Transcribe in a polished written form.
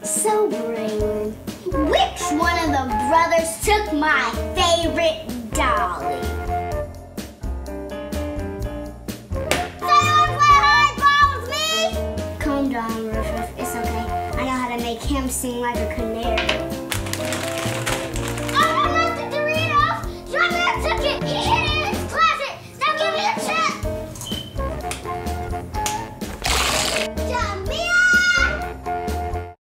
So, Braylon, which one of the brothers took my favorite Dolly? So you want to play hardball with me? Calm down, Rufus. It's okay. I know how to make him sing like a canary.